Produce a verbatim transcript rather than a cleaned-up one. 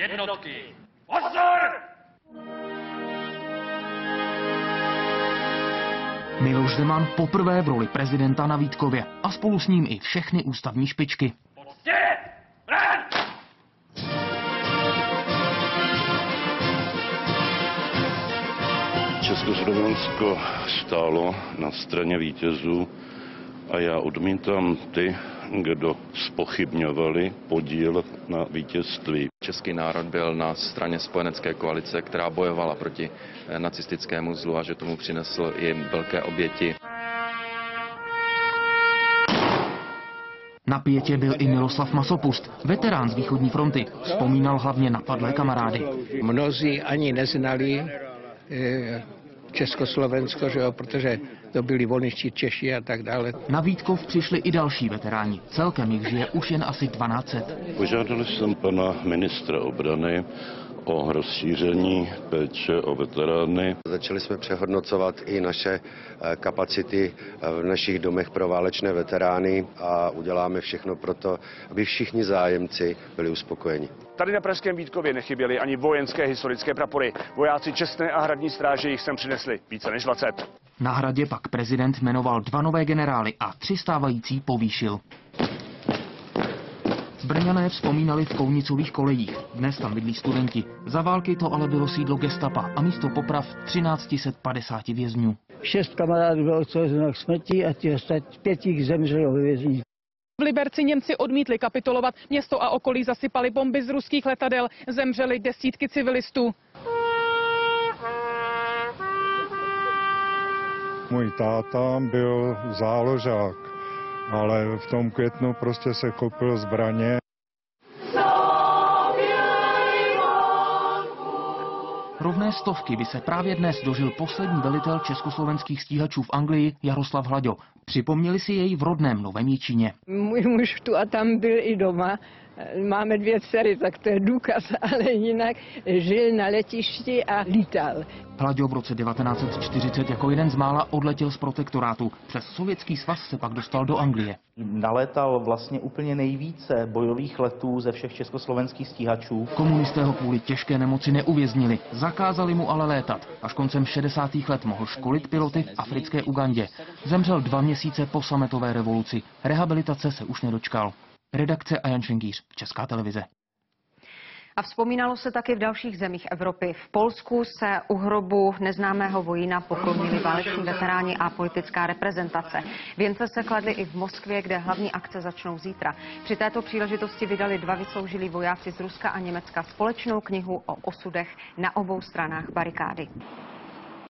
Jednotky! Pozor! Miloš Zeman poprvé v roli prezidenta na Vítkově a spolu s ním i všechny ústavní špičky. Československo stálo na straně vítězů a já odmítám ty, kdo zpochybňovali podíl na vítězství. Český národ byl na straně spojenecké koalice, která bojovala proti nacistickému zlu a že tomu přinesl i velké oběti. Na pětě byl i Miloslav Masopust, veterán z východní fronty. Vzpomínal hlavně na padlé kamarády. Mnozí ani neznali e, Československo, že jo, protože to byli voliči Češi a tak dále. Na Vítkov přišli i další veteráni. Celkem jich žije už jen asi dvanáct set. Požádali jsem pana ministra obrany o rozšíření péče o veterány. Začali jsme přehodnocovat i naše kapacity v našich domech pro válečné veterány a uděláme všechno pro to, aby všichni zájemci byli uspokojeni. Tady na pražském Vítkově nechyběly ani vojenské historické prapory. Vojáci čestné a hradní stráže jich sem přinesli více než dvacet. Na hradě pak prezident jmenoval dva nové generály a tři stávající povýšil. Brňané vzpomínali v Kounicových kolejích. Dnes tam bydlí studenti. Za války to ale bylo sídlo gestapa a místo poprav třináct set padesát vězňů. Šest kamarádů bylo odsouzeno k smrti a ti pět jich zemřelo ve vězení. V Liberci Němci odmítli kapitulovat. Město a okolí zasypali bomby z ruských letadel. Zemřely desítky civilistů. Můj táta byl záložák, ale v tom květnu prostě se koupil zbraně. Rovné stovky by se právě dnes dožil poslední velitel československých stíhačů v Anglii Jaroslav Hlaďo. Připomněli si jej v rodném Novém Jičíně. Můj muž tu a tam byl i doma. Máme dvě dcery, tak to je důkaz, ale jinak žil na letišti a lítal. Hlaďo v roce devatenáct set čtyřicet jako jeden z mála odletěl z protektorátu. Přes Sovětský svaz se pak dostal do Anglie. Nalétal vlastně úplně nejvíce bojových letů ze všech československých stíhačů. Komunisté ho kvůli těžké nemoci neuvěznili, zakázali mu ale létat. Až koncem šedesátých let mohl školit piloty v africké Ugandě. Zemřel dva měsíce po sametové revoluci. Rehabilitace se už nedočkal. Redakce a Jan Šengýř, Česká televize. A vzpomínalo se taky v dalších zemích Evropy. V Polsku se u hrobu neznámého vojína poklonili váleční veteráni a politická reprezentace. Věnce se kladly i v Moskvě, kde hlavní akce začnou zítra. Při této příležitosti vydali dva vysloužilí vojáci z Ruska a Německa společnou knihu o osudech na obou stranách barikády.